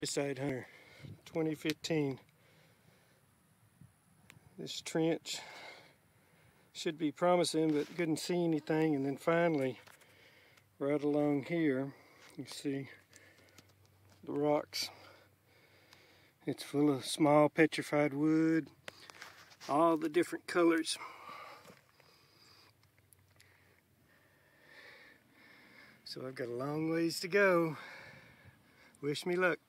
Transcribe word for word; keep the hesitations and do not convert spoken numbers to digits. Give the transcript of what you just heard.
Bediasite Hunter twenty fifteen. This trench should be promising, but couldn't see anything. And then finally, right along here, you see the rocks. It's full of small petrified wood, all the different colors. So I've got a long ways to go. Wish me luck.